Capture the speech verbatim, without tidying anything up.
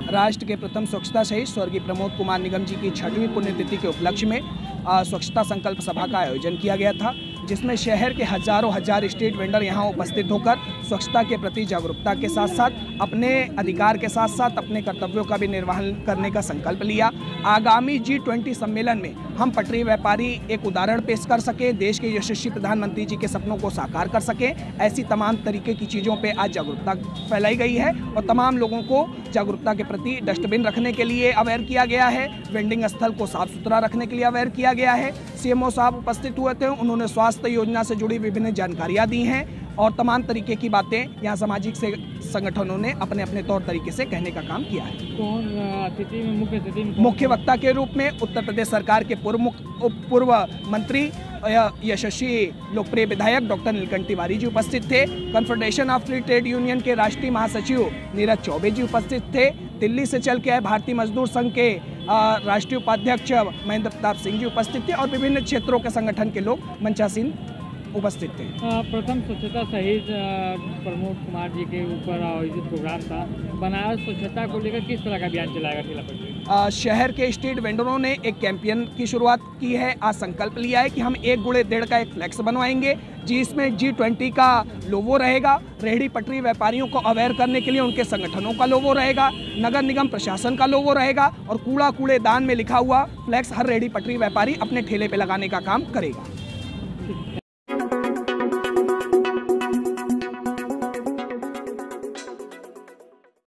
राष्ट्र के प्रथम स्वच्छता शहीद स्वर्गीय प्रमोद कुमार निगम जी की छठवीं पुण्यतिथि के उपलक्ष्य में स्वच्छता संकल्प सभा का आयोजन किया गया था, जिसमें शहर के हजारों हजार स्ट्रीट वेंडर यहां उपस्थित होकर स्वच्छता के प्रति जागरूकता के साथ साथ अपने अधिकार के साथ साथ अपने कर्तव्यों का भी निर्वहन करने का संकल्प लिया। आगामी जी ट्वेंटी सम्मेलन में हम पटरी व्यापारी एक उदाहरण पेश कर सकें, देश के यशस्वी प्रधानमंत्री जी के सपनों को साकार कर सकें, ऐसी तमाम तरीके की चीज़ों पे आज जागरूकता फैलाई गई है और तमाम लोगों को जागरूकता के प्रति डस्टबिन रखने के लिए अवेयर किया गया है, वेंडिंग स्थल को साफ सुथरा रखने के लिए अवेयर किया गया है। सीएमओ साहब उपस्थित हुए थे, उन्होंने स्वास्थ्य योजना से जुड़ी विभिन्न जानकारियाँ दी हैं और तमाम तरीके की बातें यहाँ सामाजिक से संगठनों ने अपने अपने तौर तरीके से कहने का काम किया है। कौन अतिथि में मुख्य अतिथि मुख्य वक्ता के रूप में उत्तर प्रदेश सरकार के पूर्व पूर्व मंत्री यशस्वी लोकप्रिय विधायक डॉक्टर नीलकंठ तिवारी जी उपस्थित थे। Confederation of free trade union के राष्ट्रीय महासचिव नीरज चौबे जी उपस्थित थे। दिल्ली से चल के आए भारतीय मजदूर संघ के राष्ट्रीय उपाध्यक्ष महेंद्र प्रताप सिंह जी उपस्थित थे और विभिन्न क्षेत्रों के संगठन के लोग मंचासीन उपस्थित थे। प्रथम स्वच्छता शहीद प्रमोद कुमार जी के ऊपर आयोजित प्रोग्राम था। बनारस स्वच्छता को लेकर किस तरह का अभियान चलाएगा ठेला पटरी? शहर के स्ट्रीट वेंडरों ने एक कैंपेन की शुरुआत की है। आज संकल्प लिया है कि हम एक गुणे डेढ़ का एक फ्लैक्स बनवाएंगे जिसमें जी ट्वेंटी का लोगो रहेगा, रेहड़ी पटरी व्यापारियों को अवेयर करने के लिए उनके संगठनों का लोगो रहेगा, नगर निगम प्रशासन का लोगो रहेगा और कूड़ा कूड़ेदान में लिखा हुआ फ्लैक्स हर रेहड़ी पटरी व्यापारी अपने ठेले पे लगाने का काम करेगा।